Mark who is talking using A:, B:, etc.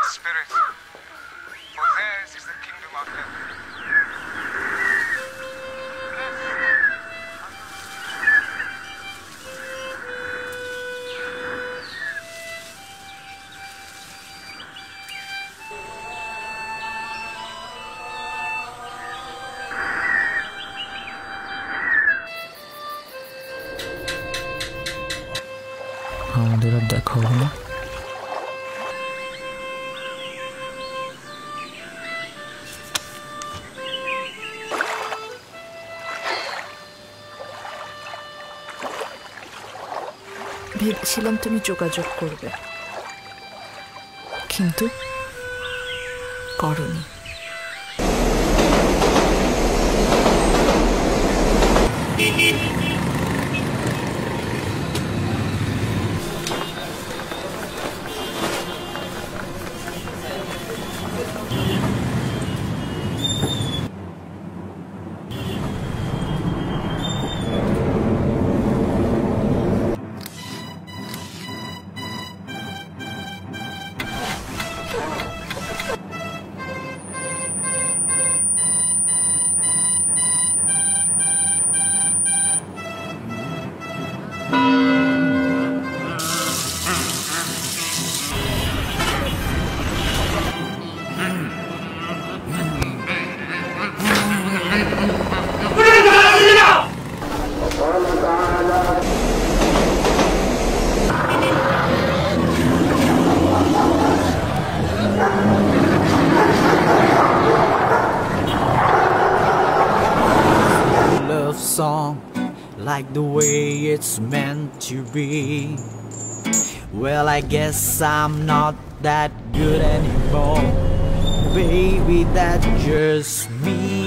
A: spirit, for theirs is the kingdom of heaven.
B: আমাদের আর দেখা হবে না।
C: ভেবেছিলাম তুমি যোগাযোগ করবে, কিন্তু করনি।
D: Song like the way it's meant to be. Well, I guess I'm not that good anymore. Baby, that's just me.